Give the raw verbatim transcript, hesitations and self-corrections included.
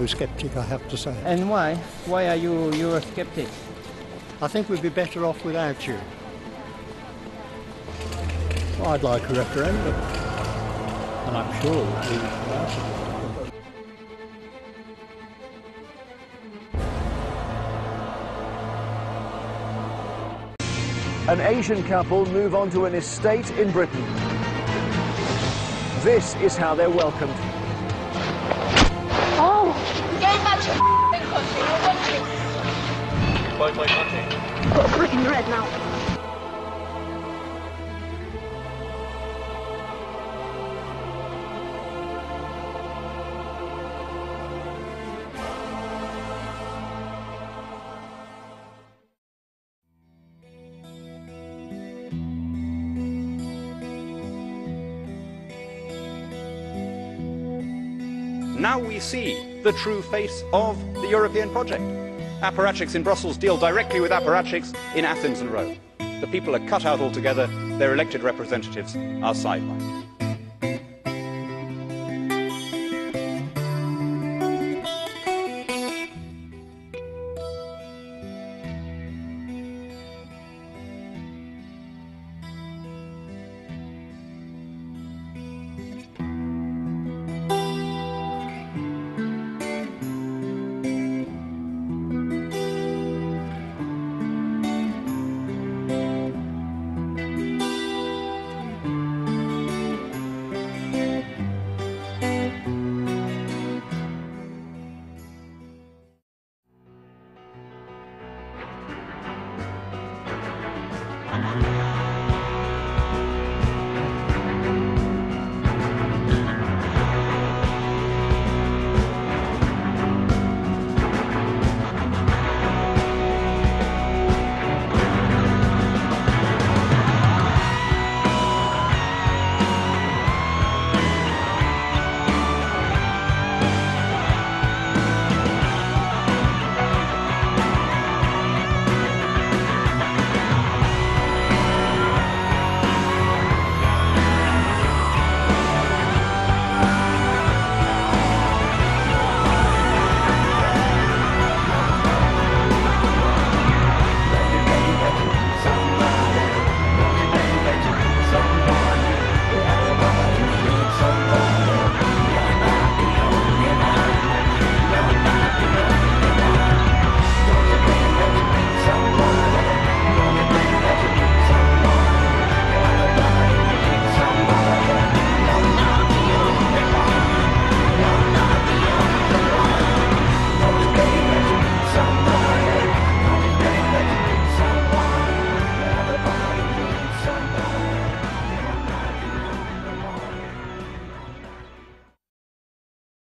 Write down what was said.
Eurosceptic, I have to say. And why? Why are you Eurosceptic? I think we'd be better off without you. Well, I'd like a referendum, and I'm sure it would be without it. An Asian couple move on to an estate in Britain. This is how they're welcomed. Oh, you're going back to your country, your country. Why my country? Got a brick in the red now. Now we see the true face of the European project. Apparatchiks in Brussels deal directly with apparatchiks in Athens and Rome. The people are cut out altogether, their elected representatives are sidelined.